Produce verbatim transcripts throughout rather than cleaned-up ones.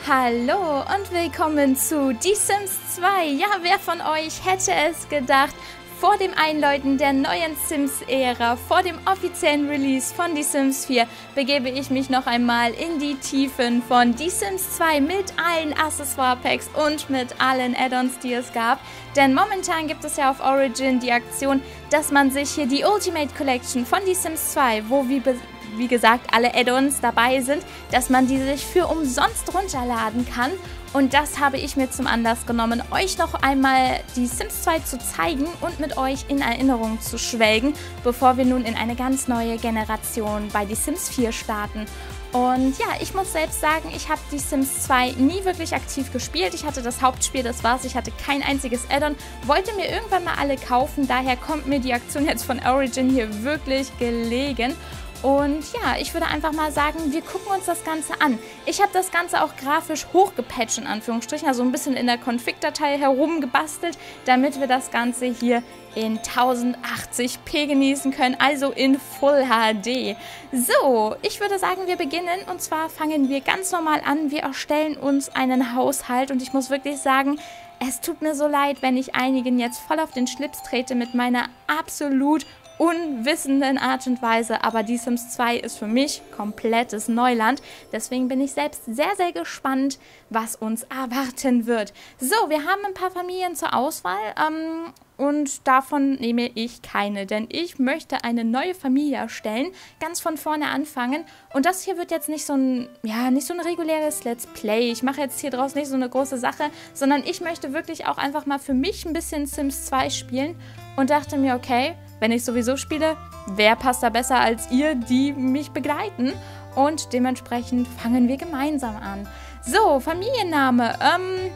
Hallo und willkommen zu Die Sims zwei. Ja, wer von euch hätte es gedacht, vor dem Einläuten der neuen Sims-Ära, vor dem offiziellen Release von Die Sims vier, begebe ich mich noch einmal in die Tiefen von Die Sims zwei mit allen Accessoire-Packs und mit allen Add-ons, die es gab. Denn momentan gibt es ja auf Origin die Aktion, dass man sich hier die Ultimate Collection von Die Sims zwei, wo wie, wie gesagt alle Add-ons dabei sind, dass man die sich für umsonst runterladen kann. Und das habe ich mir zum Anlass genommen, euch noch einmal die Sims zwei zu zeigen und mit euch in Erinnerung zu schwelgen, bevor wir nun in eine ganz neue Generation bei Die Sims vier starten. Und ja, ich muss selbst sagen, ich habe Die Sims zwei nie wirklich aktiv gespielt. Ich hatte das Hauptspiel, das war's. Ich hatte kein einziges Add-on, wollte mir irgendwann mal alle kaufen. Daher kommt mir die Aktion jetzt von Origin hier wirklich gelegen. Und ja, ich würde einfach mal sagen, wir gucken uns das Ganze an. Ich habe das Ganze auch grafisch hochgepatcht, in Anführungsstrichen, also ein bisschen in der Config-Datei herumgebastelt, damit wir das Ganze hier in tausendachtzig p genießen können, also in Full H D. So, ich würde sagen, wir beginnen und zwar fangen wir ganz normal an. Wir erstellen uns einen Haushalt und ich muss wirklich sagen, es tut mir so leid, wenn ich einigen jetzt voll auf den Schlips trete mit meiner absolut unwissenden Art und Weise, aber Die Sims zwei ist für mich komplettes Neuland. Deswegen bin ich selbst sehr, sehr gespannt, was uns erwarten wird. So, wir haben ein paar Familien zur Auswahl ähm, und davon nehme ich keine, denn ich möchte eine neue Familie erstellen, ganz von vorne anfangen. Und das hier wird jetzt nicht so ein, ja, nicht so ein reguläres Let's Play. Ich mache jetzt hier draus nicht so eine große Sache, sondern ich möchte wirklich auch einfach mal für mich ein bisschen Sims zwei spielen und dachte mir, okay, wenn ich sowieso spiele, wer passt da besser als ihr, die mich begleiten? Und dementsprechend fangen wir gemeinsam an. So, Familienname. Ähm,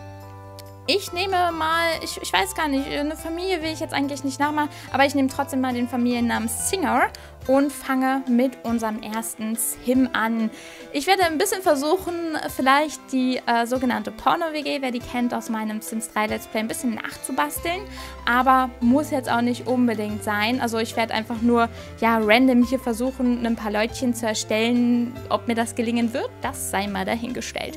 ich nehme mal, ich, ich weiß gar nicht, eine Familie will ich jetzt eigentlich nicht nachmachen, aber ich nehme trotzdem mal den Familiennamen Singer und fange mit unserem ersten Sim an. Ich werde ein bisschen versuchen, vielleicht die äh, sogenannte Porno-W G, wer die kennt aus meinem Sims drei Let's Play, ein bisschen nachzubasteln, aber muss jetzt auch nicht unbedingt sein. Also ich werde einfach nur, ja, random hier versuchen, ein paar Leutchen zu erstellen. Ob mir das gelingen wird, das sei mal dahingestellt.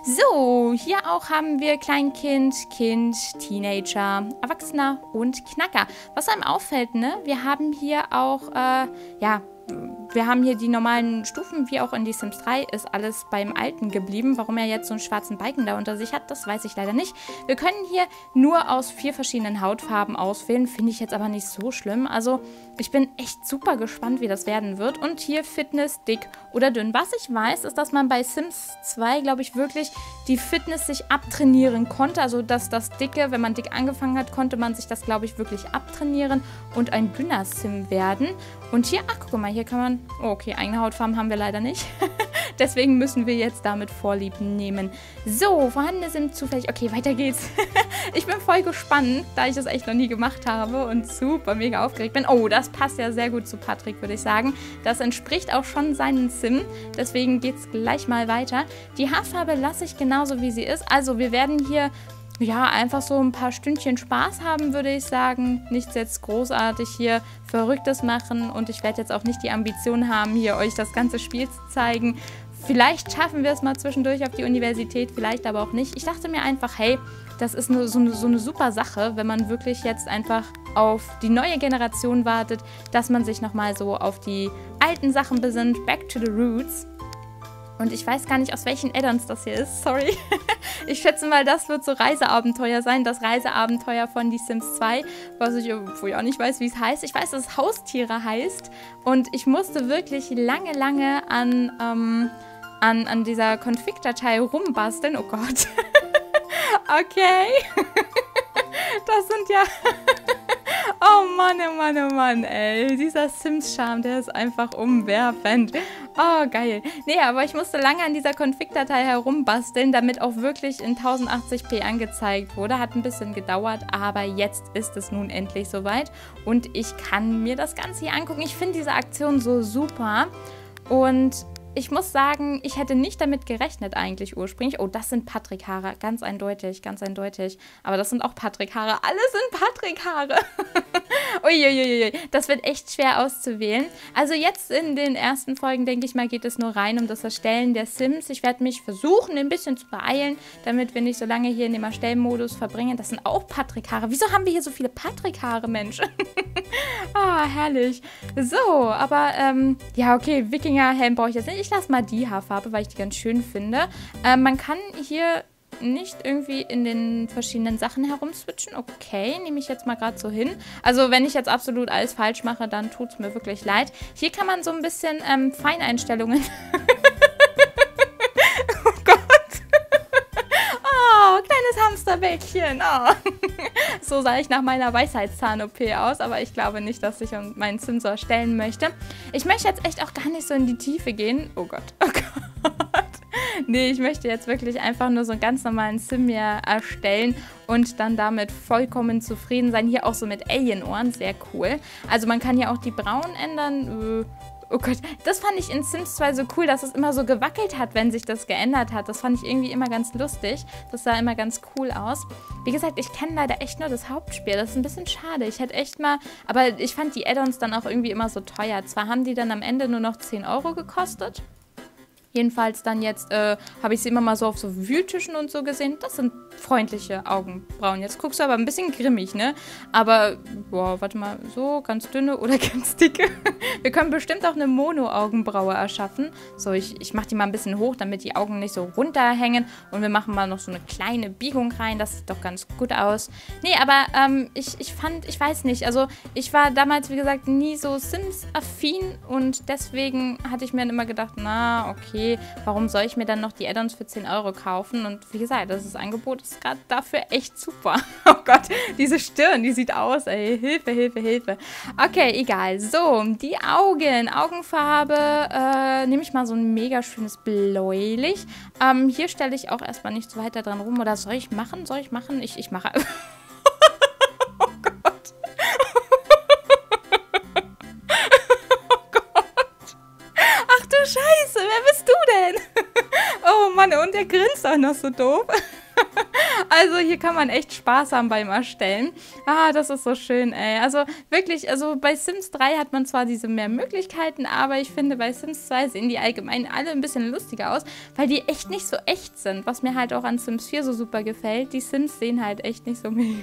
So, hier auch haben wir Kleinkind, Kind, Teenager, Erwachsener und Knacker. Was einem auffällt, ne, wir haben hier auch, äh, ja, wir haben hier die normalen Stufen, wie auch in die Sims drei, ist alles beim Alten geblieben. Warum er jetzt so einen schwarzen Balken da unter sich hat, das weiß ich leider nicht. Wir können hier nur aus vier verschiedenen Hautfarben auswählen, finde ich jetzt aber nicht so schlimm. Also ich bin echt super gespannt, wie das werden wird. Und hier Fitness, dick oder dünn. Was ich weiß, ist, dass man bei Sims zwei, glaube ich, wirklich die Fitness sich abtrainieren konnte. Also dass das Dicke, wenn man dick angefangen hat, konnte man sich das, glaube ich, wirklich abtrainieren und ein dünner Sim werden. Und hier, ach, guck mal, hier kann man, oh, okay, eigene Hautfarben haben wir leider nicht. Deswegen müssen wir jetzt damit Vorlieb nehmen. So, vorhandene sind zufällig, okay, weiter geht's. Ich bin voll gespannt, da ich das echt noch nie gemacht habe und super mega aufgeregt bin. Oh, das passt ja sehr gut zu Patrick, würde ich sagen. Das entspricht auch schon seinen Sim, deswegen geht's gleich mal weiter. Die Haarfarbe lasse ich genauso, wie sie ist. Also wir werden hier, ja, einfach so ein paar Stündchen Spaß haben, würde ich sagen. Nichts jetzt großartig hier Verrücktes machen und ich werde jetzt auch nicht die Ambition haben, hier euch das ganze Spiel zu zeigen. Vielleicht schaffen wir es mal zwischendurch auf die Universität, vielleicht aber auch nicht. Ich dachte mir einfach, hey, das ist eine, so, eine, so eine super Sache, wenn man wirklich jetzt einfach auf die neue Generation wartet, dass man sich nochmal so auf die alten Sachen besinnt, back to the roots. Und ich weiß gar nicht, aus welchen Add-ons das hier ist, sorry. Ich schätze mal, das wird so Reiseabenteuer sein, das Reiseabenteuer von Die Sims zwei, was ich, wo ich auch nicht weiß, wie es heißt. Ich weiß, dass es Haustiere heißt und ich musste wirklich lange, lange an, ähm, an, an dieser Config-Datei rumbasteln. Oh Gott. Okay. Das sind ja... Oh Mann, oh Mann, oh Mann, ey. Dieser Sims-Charme, der ist einfach umwerfend. Oh, geil. Nee, aber ich musste lange an dieser Config-Datei herumbasteln, damit auch wirklich in tausendachtzig p angezeigt wurde. Hat ein bisschen gedauert, aber jetzt ist es nun endlich soweit. Und ich kann mir das Ganze hier angucken. Ich finde diese Aktion so super. Und ich muss sagen, ich hätte nicht damit gerechnet eigentlich ursprünglich. Oh, das sind Patrick-Haare, ganz eindeutig, ganz eindeutig. Aber das sind auch Patrick-Haare, alle sind Patrick-Haare. Uiuiui, das wird echt schwer auszuwählen. Also jetzt in den ersten Folgen, denke ich mal, geht es nur rein um das Erstellen der Sims. Ich werde mich versuchen, ein bisschen zu beeilen, damit wir nicht so lange hier in dem Erstellmodus verbringen. Das sind auch Patrick-Haare. Wieso haben wir hier so viele Patrick-Haare, Mensch? Ah, herrlich. So, aber, ähm, ja, okay, Wikinger-Helm brauche ich jetzt nicht. Ich lasse mal die Haarfarbe, weil ich die ganz schön finde. Ähm, man kann hier nicht irgendwie in den verschiedenen Sachen herumswitchen. Okay, nehme ich jetzt mal gerade so hin. Also wenn ich jetzt absolut alles falsch mache, dann tut es mir wirklich leid. Hier kann man so ein bisschen ähm, Feineinstellungen... Oh Gott. Oh, kleines Hamsterbäckchen. Oh. So sah ich nach meiner Weisheitszahn-O P aus, aber ich glaube nicht, dass ich meinen Sim so erstellen möchte. Ich möchte jetzt echt auch gar nicht so in die Tiefe gehen. Oh Gott, oh Gott. Nee, ich möchte jetzt wirklich einfach nur so einen ganz normalen Sim hier erstellen und dann damit vollkommen zufrieden sein. Hier auch so mit Alien-Ohren, sehr cool. Also man kann hier auch die Brauen ändern. Oh Gott, das fand ich in Sims zwei so cool, dass es immer so gewackelt hat, wenn sich das geändert hat. Das fand ich irgendwie immer ganz lustig. Das sah immer ganz cool aus. Wie gesagt, ich kenne leider echt nur das Hauptspiel. Das ist ein bisschen schade. Ich hätte echt mal... Aber ich fand die Add-ons dann auch irgendwie immer so teuer. Zwar haben die dann am Ende nur noch zehn Euro gekostet. Jedenfalls dann jetzt äh, habe ich sie immer mal so auf so Wühltischen und so gesehen. Das sind freundliche Augenbrauen. Jetzt guckst du aber ein bisschen grimmig, ne? Aber, boah, warte mal, so ganz dünne oder ganz dicke. Wir können bestimmt auch eine Mono-Augenbraue erschaffen. So, ich, ich mache die mal ein bisschen hoch, damit die Augen nicht so runterhängen. Und wir machen mal noch so eine kleine Biegung rein. Das sieht doch ganz gut aus. Nee, aber ähm, ich, ich fand, ich weiß nicht, also ich war damals, wie gesagt, nie so Sims-affin. Und deswegen hatte ich mir dann immer gedacht, na, okay, warum soll ich mir dann noch die Add-ons für zehn Euro kaufen? Und wie gesagt, das Angebot ist gerade dafür echt super. Oh Gott, diese Stirn, die sieht aus, ey. Hilfe, Hilfe, Hilfe. Okay, egal. So, die Augen. Augenfarbe, äh, nehme ich mal so ein mega schönes Bläulich. Ähm, hier stelle ich auch erstmal nicht so weiter dran rum. Oder soll ich machen? Soll ich machen? Ich, ich mache... Oh Gott. Ach du Scheiße, wer bist du denn? Oh Mann, und der grinst auch noch so doof. Also hier kann man echt Spaß haben beim Erstellen. Ah, das ist so schön, ey. Also wirklich, also bei Sims drei hat man zwar diese mehr Möglichkeiten, aber ich finde, bei Sims zwei sehen die allgemein alle ein bisschen lustiger aus, weil die echt nicht so echt sind. Was mir halt auch an Sims vier so super gefällt, die Sims sehen halt echt nicht so mega.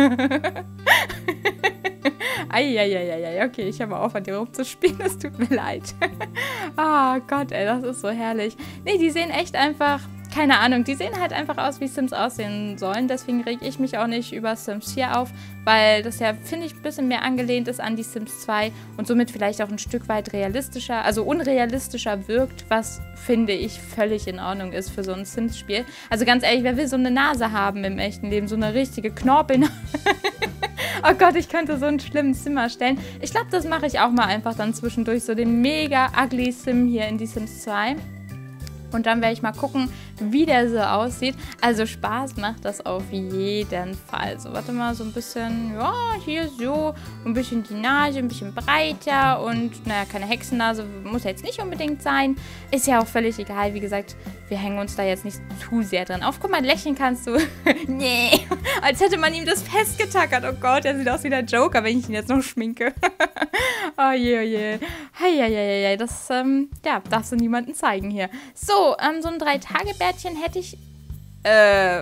Eieieiei, okay, ich habe auf, an dir rumzuspielen, es tut mir leid. Ah, Gott, ey, das ist so herrlich. Nee, die sehen echt einfach, keine Ahnung, die sehen halt einfach aus, wie Sims aussehen sollen. Deswegen reg ich mich auch nicht über Sims vier auf, weil das ja, finde ich, ein bisschen mehr angelehnt ist an die Sims zwei und somit vielleicht auch ein Stück weit realistischer, also unrealistischer wirkt, was, finde ich, völlig in Ordnung ist für so ein Sims-Spiel. Also ganz ehrlich, wer will so eine Nase haben im echten Leben? So eine richtige Knorpelnase. Oh Gott, ich könnte so einen schlimmen Sim erstellen. Ich glaube, das mache ich auch mal einfach dann zwischendurch. So den mega ugly Sim hier in die Sims zwei. Und dann werde ich mal gucken, wie der so aussieht. Also Spaß macht das auf jeden Fall. So, warte mal, so ein bisschen, ja, hier so, ein bisschen die Nase, ein bisschen breiter und, naja, keine Hexennase, muss ja jetzt nicht unbedingt sein. Ist ja auch völlig egal, wie gesagt, wir hängen uns da jetzt nicht zu sehr dran auf. Guck mal, lächeln kannst du. Nee, als hätte man ihm das festgetackert. Oh Gott, der sieht aus wie der Joker, wenn ich ihn jetzt noch schminke. Oh je, oh je. Heieieiei, das, ähm, ja, darfst du niemandem zeigen hier. So, ähm, so ein Drei-Tage-Bärtchen hätte ich, äh,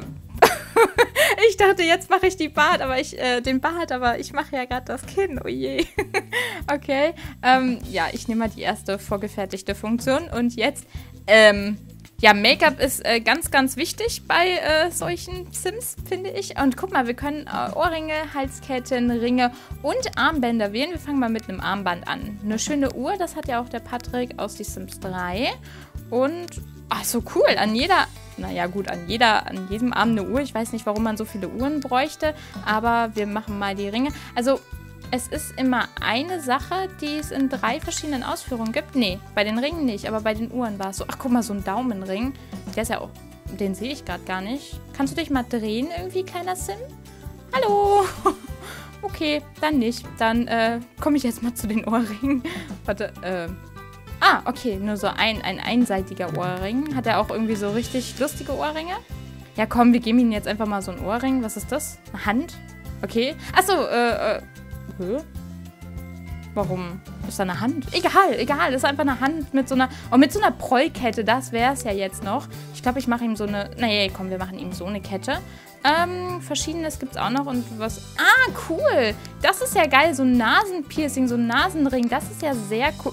ich dachte, jetzt mache ich die Bart, aber ich, äh, den Bart, aber ich mache ja gerade das Kinn, oh je. Okay, ähm, ja, ich nehme mal die erste vorgefertigte Funktion und jetzt, ähm, ja, Make-up ist äh, ganz, ganz wichtig bei äh, solchen Sims, finde ich. Und guck mal, wir können äh, Ohrringe, Halsketten, Ringe und Armbänder wählen. Wir fangen mal mit einem Armband an. Eine schöne Uhr, das hat ja auch der Patrick aus die Sims drei. Und, ach so cool, an jeder, naja gut, an jeder, an jedem Arm eine Uhr. Ich weiß nicht, warum man so viele Uhren bräuchte, aber wir machen mal die Ringe. Also, es ist immer eine Sache, die es in drei verschiedenen Ausführungen gibt. Nee, bei den Ringen nicht, aber bei den Uhren war es so. Ach, guck mal, so ein Daumenring. Der ist ja auch... Den sehe ich gerade gar nicht. Kannst du dich mal drehen irgendwie, kleiner Sim? Hallo! Okay, dann nicht. Dann äh, komme ich jetzt mal zu den Ohrringen. Warte, äh... Ah, okay, nur so ein, ein einseitiger Ohrring. Hat er auch irgendwie so richtig lustige Ohrringe? Ja, komm, wir geben ihm jetzt einfach mal so ein Ohrring. Was ist das? Eine Hand? Okay. Achso, äh, äh. Hä? Warum ist da eine Hand? Egal, egal. Das ist einfach eine Hand mit so einer... Oh, mit so einer Prollkette. Das wäre es ja jetzt noch. Ich glaube, ich mache ihm so eine... Nee, komm, wir machen ihm so eine Kette. Ähm, Verschiedenes gibt es auch noch. Und was... Ah, cool. Das ist ja geil. So ein Nasenpiercing, so ein Nasenring. Das ist ja sehr cool.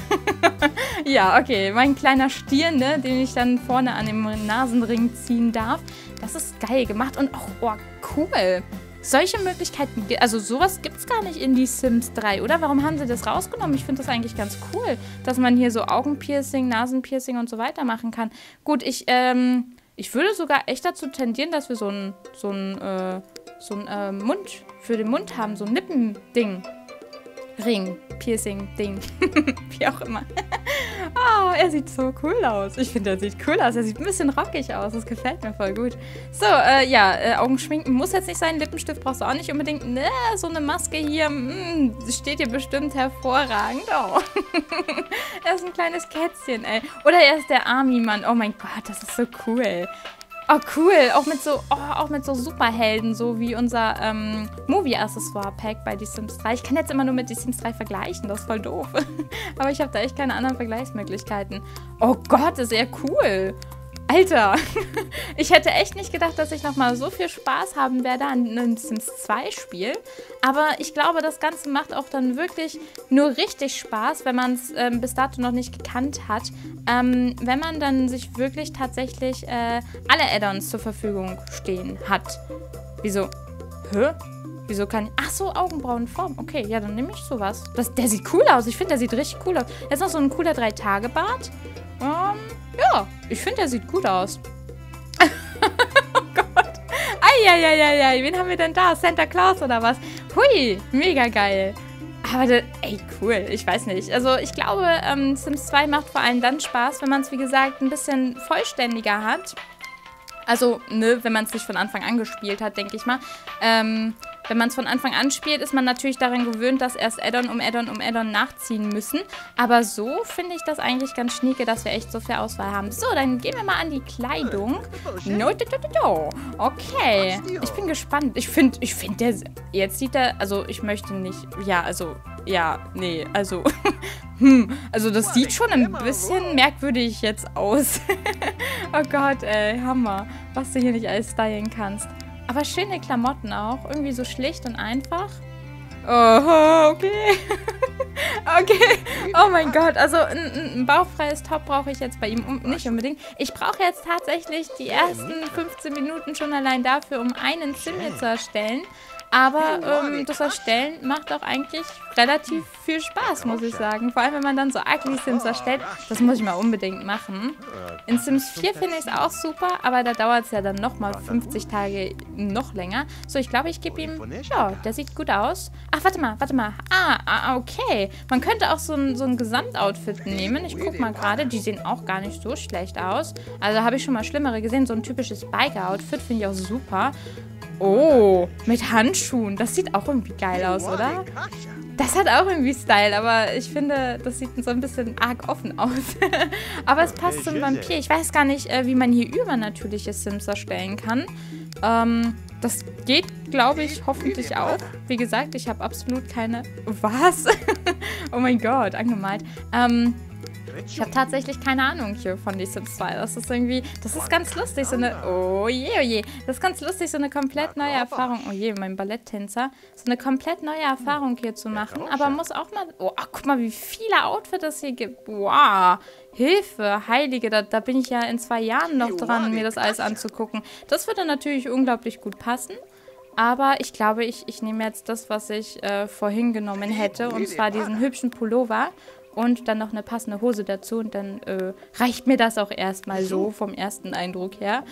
Ja, okay. Mein kleiner Stier, ne, den ich dann vorne an dem Nasenring ziehen darf. Das ist geil gemacht. Und auch, oh, cool. Solche Möglichkeiten, also sowas gibt es gar nicht in die Sims drei, oder? Warum haben sie das rausgenommen? Ich finde das eigentlich ganz cool, dass man hier so Augenpiercing, Nasenpiercing und so weiter machen kann. Gut, ich, ähm, ich würde sogar echt dazu tendieren, dass wir so ein, so ein, äh, so ein, äh, Mund, für den Mund haben, so ein Lippending. Ring, Piercing, Ding, wie auch immer. Oh, er sieht so cool aus. Ich finde, er sieht cool aus. Er sieht ein bisschen rockig aus. Das gefällt mir voll gut. So, äh, ja, äh, Augenschminken muss jetzt nicht sein. Lippenstift brauchst du auch nicht unbedingt. Ne, so eine Maske hier, mh, steht dir bestimmt hervorragend. Oh. Er ist ein kleines Kätzchen, ey. Oder er ist der Army-Mann. Oh mein Gott, das ist so cool. Oh, cool. Auch mit so, oh, auch mit so Superhelden, so wie unser ähm, Movie-Accessoire-Pack bei Die Sims drei. Ich kann jetzt immer nur mit Die Sims drei vergleichen. Das ist voll doof. Aber ich habe da echt keine anderen Vergleichsmöglichkeiten. Oh Gott, ist ja cool. Alter, ich hätte echt nicht gedacht, dass ich nochmal so viel Spaß haben werde an einem Sims zwei Spiel. Aber ich glaube, das Ganze macht auch dann wirklich nur richtig Spaß, wenn man es ähm, bis dato noch nicht gekannt hat. Ähm, wenn man dann sich wirklich tatsächlich äh, alle Add-ons zur Verfügung stehen hat. Wieso? Hä? Wieso kann ich... Ach so, Augenbrauenform. Okay, ja, dann nehme ich sowas. Das, der sieht cool aus. Ich finde, der sieht richtig cool aus. Jetzt noch so ein cooler drei Tage Bart. Ähm, ja, ich finde, der sieht gut aus. Oh Gott. Eieieiei, wen haben wir denn da? Santa Claus oder was? Hui, mega geil. Aber, das, ey, cool. Ich weiß nicht. Also, ich glaube, ähm, Sims zwei macht vor allem dann Spaß, wenn man es, wie gesagt, ein bisschen vollständiger hat. Also, ne, wenn man es nicht von Anfang an gespielt hat, denke ich mal. Ähm... Wenn man es von Anfang an spielt, ist man natürlich daran gewöhnt, dass erst Add-on um Add-on um Add-on nachziehen müssen. Aber so finde ich das eigentlich ganz schnieke, dass wir echt so viel Auswahl haben. So, dann gehen wir mal an die Kleidung. No, do, do, do, do. Okay, ich bin gespannt. Ich finde, ich finde, der... Jetzt sieht er... Also, ich möchte nicht... Ja, also... Ja, nee, also... hm, also das sieht schon ein bisschen merkwürdig jetzt aus. Oh Gott, ey, Hammer. Was du hier nicht alles stylen kannst. Aber schöne Klamotten auch. Irgendwie so schlicht und einfach. Oh, okay. Okay. Oh mein Gott. Also ein, ein bauchfreies Top brauche ich jetzt bei ihm um, nicht unbedingt. Ich brauche jetzt tatsächlich die ersten fünfzehn Minuten schon allein dafür, um einen Sim hier zu erstellen. Aber ähm, das Erstellen macht auch eigentlich relativ viel Spaß, muss ich sagen. Vor allem, wenn man dann so Ugly Sims erstellt. Das muss ich mal unbedingt machen. In Sims vier finde ich es auch super, aber da dauert es ja dann nochmal fünfzig Tage noch länger. So, ich glaube, ich gebe ihm... Ja, der sieht gut aus. Ach, warte mal, warte mal. Ah, ah okay. Man könnte auch so ein, so ein Gesamtoutfit nehmen. Ich gucke mal gerade. Die sehen auch gar nicht so schlecht aus. Also habe ich schon mal schlimmere gesehen. So ein typisches Biker-Outfit finde ich auch super. Oh, mit Handschuhen. Das sieht auch irgendwie geil aus, oder? Das hat auch irgendwie Style, aber ich finde, das sieht so ein bisschen arg offen aus. Aber es passt zum Vampir. Ich weiß gar nicht, wie man hier übernatürliche Sims erstellen kann. Ähm, das geht, glaube ich, hoffentlich auch. Wie gesagt, ich habe absolut keine... Was? Oh mein Gott, angemalt. Ähm... Ich habe tatsächlich keine Ahnung hier von Die Sims zwei. Das ist irgendwie, das ist ganz lustig, so eine, oh je, oh je. Das ist ganz lustig, so eine komplett neue Erfahrung, oh je, mein Balletttänzer, so eine komplett neue Erfahrung hier zu machen. Aber muss auch mal, oh, ach, guck mal, wie viele Outfits es hier gibt. Wow, Hilfe, Heilige, da, da bin ich ja in zwei Jahren noch dran, mir das alles anzugucken. Das würde natürlich unglaublich gut passen. Aber ich glaube, ich, ich nehme jetzt das, was ich äh, vorhin genommen hätte, und zwar diesen hübschen Pullover. Und dann noch eine passende Hose dazu. Und dann äh, reicht mir das auch erstmal so vom ersten Eindruck her.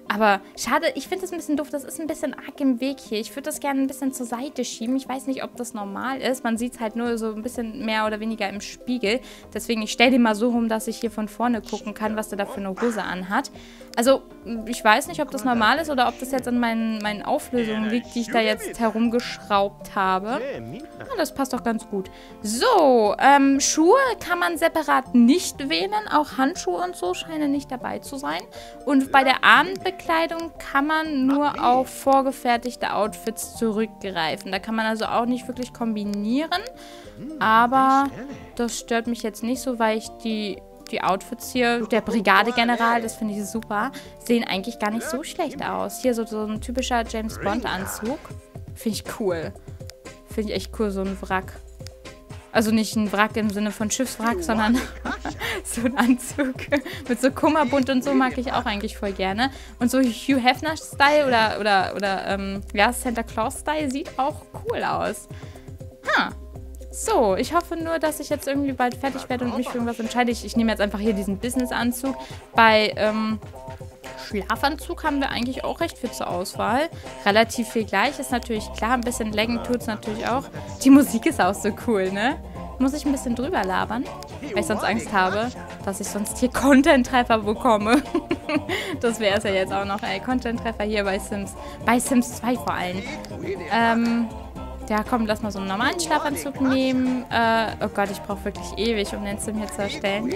Aber schade, ich finde das ein bisschen doof. Das ist ein bisschen arg im Weg hier. Ich würde das gerne ein bisschen zur Seite schieben. Ich weiß nicht, ob das normal ist. Man sieht es halt nur so ein bisschen mehr oder weniger im Spiegel. Deswegen, ich stelle den mal so rum, dass ich hier von vorne gucken kann, was der da für eine Hose anhat. Also, ich weiß nicht, ob das normal ist oder ob das jetzt an meinen, meinen Auflösungen liegt, die ich da jetzt herumgeschraubt habe. Ja, das passt doch ganz gut. So, ähm, Schuhe kann man separat nicht wählen. Auch Handschuhe und so scheinen nicht dabei zu sein. Und bei der Abendbekleidung kann man nur auf vorgefertigte Outfits zurückgreifen. Da kann man also auch nicht wirklich kombinieren. Aber das stört mich jetzt nicht so, weil ich die... Die Outfits hier, der Brigadegeneral, das finde ich super, sehen eigentlich gar nicht so schlecht aus. Hier so, so ein typischer James Bond-Anzug. Finde ich cool. Finde ich echt cool, so ein Wrack. Also nicht ein Wrack im Sinne von Schiffswrack, sondern so ein Anzug mit so Kummerbund und so mag ich auch eigentlich voll gerne. Und so Hugh Hefner-Style oder, oder, oder ähm, ja, Santa Claus-Style sieht auch cool aus. Ha. So, ich hoffe nur, dass ich jetzt irgendwie bald fertig werde und mich für irgendwas entscheide. Ich, ich nehme jetzt einfach hier diesen Business-Anzug. Bei ähm, Schlafanzug haben wir eigentlich auch recht viel zur Auswahl. Relativ viel gleich, ist natürlich klar. Ein bisschen laggen tut es natürlich auch. Die Musik ist auch so cool, ne? Muss ich ein bisschen drüber labern, weil ich sonst Angst habe, dass ich sonst hier Content-Treffer bekomme. Das wäre es ja jetzt auch noch, ey. Content-Treffer hier bei Sims. Bei Sims zwei vor allem. Ähm... Ja, komm, lass mal so einen normalen Schlafanzug nehmen. Äh, oh Gott, ich brauche wirklich ewig, um den Sim hier zu erstellen.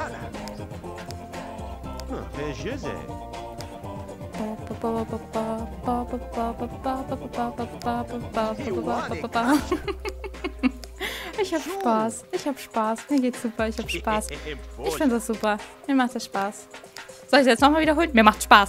Ich hab Spaß. Ich hab Spaß. Mir geht's super. Ich hab Spaß. Ich finde das super. Mir macht das Spaß. Soll ich es jetzt nochmal wiederholen? Mir macht Spaß.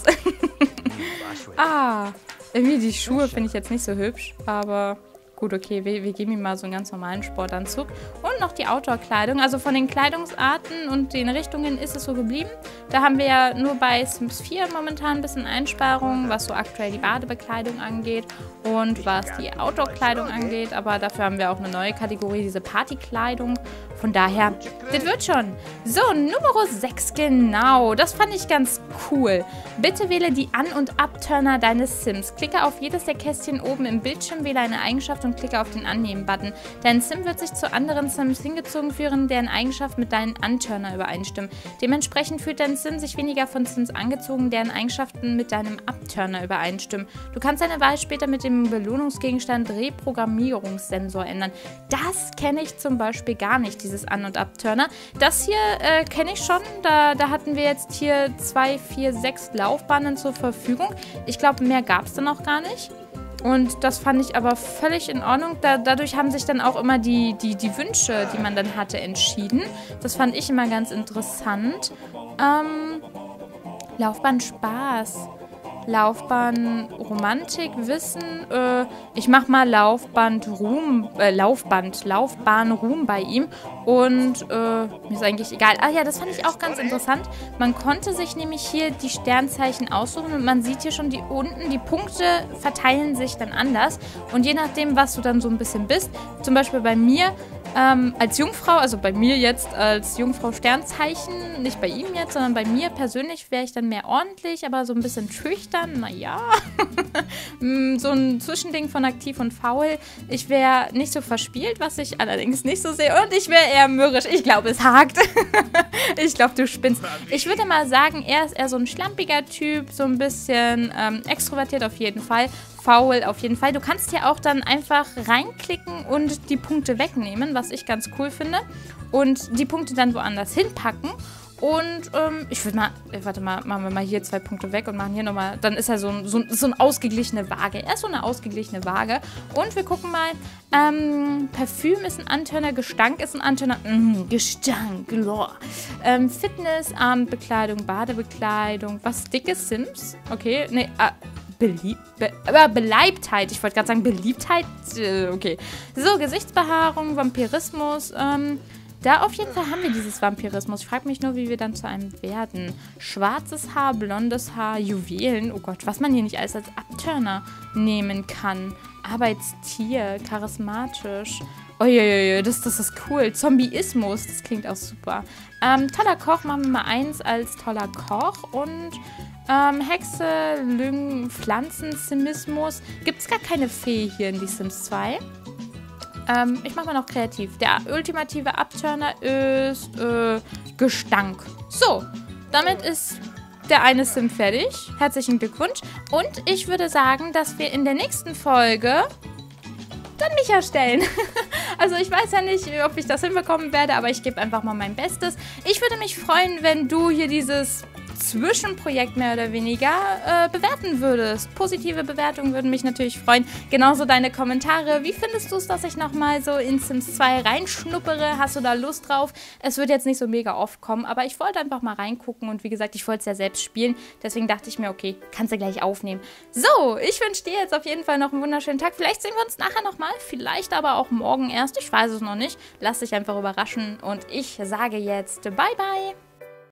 Ah, irgendwie die Schuhe finde ich jetzt nicht so hübsch, aber... Gut, okay, wir, wir geben ihm mal so einen ganz normalen Sportanzug. Und noch die Outdoor-Kleidung. Also von den Kleidungsarten und den Richtungen ist es so geblieben. Da haben wir ja nur bei Sims vier momentan ein bisschen Einsparungen, was so aktuell die Badebekleidung angeht und was die Outdoor-Kleidung angeht. Aber dafür haben wir auch eine neue Kategorie, diese Partykleidung. Von daher, das wird schon. So, Nummer sechs, genau. Das fand ich ganz cool. Bitte wähle die An- und Abturner deines Sims. Klicke auf jedes der Kästchen oben im Bildschirm, wähle eine Eigenschaft und klicke auf den Annehmen-Button. Dein Sim wird sich zu anderen Sims hingezogen führen, deren Eigenschaften mit deinen Anturner übereinstimmen. Dementsprechend fühlt dein Sim sich weniger von Sims angezogen, deren Eigenschaften mit deinem Abturner übereinstimmen. Du kannst deine Wahl später mit dem Belohnungsgegenstand Reprogrammierungssensor ändern. Das kenne ich zum Beispiel gar nicht, dieses An- und Abturner. Das hier äh, kenne ich schon. Da, da hatten wir jetzt hier zwei, vier, sechs Laufbahnen zur Verfügung. Ich glaube, mehr gab es dann auch gar nicht. Und das fand ich aber völlig in Ordnung. Da, dadurch haben sich dann auch immer die, die, die Wünsche, die man dann hatte, entschieden. Das fand ich immer ganz interessant. Ähm, Laufbahn Spaß. Laufbahn Romantik, Wissen. Äh, ich mach mal Laufband Ruhm, äh, Laufband, Laufbahn Ruhm bei ihm. Und äh, mir ist eigentlich egal. Ah ja, das fand ich auch ganz interessant. Man konnte sich nämlich hier die Sternzeichen aussuchen und man sieht hier schon die unten, die Punkte verteilen sich dann anders. Und je nachdem, was du dann so ein bisschen bist, zum Beispiel bei mir ähm, als Jungfrau, also bei mir jetzt als Jungfrau Sternzeichen, nicht bei ihm jetzt, sondern bei mir persönlich wäre ich dann mehr ordentlich, aber so ein bisschen schüchtern, naja. So ein Zwischending von aktiv und faul. Ich wäre nicht so verspielt, was ich allerdings nicht so sehe. Und ich wäre eher mürrisch. Ich glaube, es hakt. Ich glaube, du spinnst. Ich würde mal sagen, er ist eher so ein schlampiger Typ, so ein bisschen ähm, extrovertiert auf jeden Fall. Faul auf jeden Fall. Du kannst hier auch dann einfach reinklicken und die Punkte wegnehmen, was ich ganz cool finde. Und die Punkte dann woanders hinpacken. Und ähm, ich würde mal, äh, warte mal, machen wir mal hier zwei Punkte weg und machen hier nochmal, dann ist er so, ein, so, so eine ausgeglichene Waage. Er ist so eine ausgeglichene Waage. Und wir gucken mal, ähm, Parfüm ist ein Anturner, Gestank ist ein Anturner, mm, Gestank, ähm, Fitness, Abendbekleidung, Badebekleidung, was dickes Sims? Okay, nee, äh, Belieb Be aber Beleibtheit. Ich wollte gerade sagen Beliebtheit. Äh, okay. So, Gesichtsbehaarung, Vampirismus. Ähm, da auf jeden Fall haben wir dieses Vampirismus. Ich frage mich nur, wie wir dann zu einem werden. Schwarzes Haar, blondes Haar, Juwelen. Oh Gott, was man hier nicht alles als Abturner nehmen kann. Arbeitstier, charismatisch. Uiuiui, das, das ist cool. Zombieismus, das klingt auch super. Ähm, toller Koch, machen wir mal eins als toller Koch. Und ähm, Hexe, Lügen, Pflanzenzimismus. Gibt es gar keine Fee hier in die Sims zwei? Ähm, ich mache mal noch kreativ. Der ultimative Abturner ist äh, Gestank. So, damit ist der eine Sim fertig. Herzlichen Glückwunsch. Und ich würde sagen, dass wir in der nächsten Folge dann mich erstellen. Also ich weiß ja nicht, ob ich das hinbekommen werde, aber ich gebe einfach mal mein Bestes. Ich würde mich freuen, wenn du hier dieses Zwischenprojekt mehr oder weniger äh, bewerten würdest. Positive Bewertungen würden mich natürlich freuen. Genauso deine Kommentare. Wie findest du es, dass ich nochmal so in Sims zwei reinschnuppere? Hast du da Lust drauf? Es wird jetzt nicht so mega oft kommen, aber ich wollte einfach mal reingucken und wie gesagt, ich wollte es ja selbst spielen. Deswegen dachte ich mir, okay, kannst du gleich aufnehmen. So, ich wünsche dir jetzt auf jeden Fall noch einen wunderschönen Tag. Vielleicht sehen wir uns nachher nochmal, vielleicht aber auch morgen erst. Ich weiß es noch nicht. Lass dich einfach überraschen und ich sage jetzt bye bye.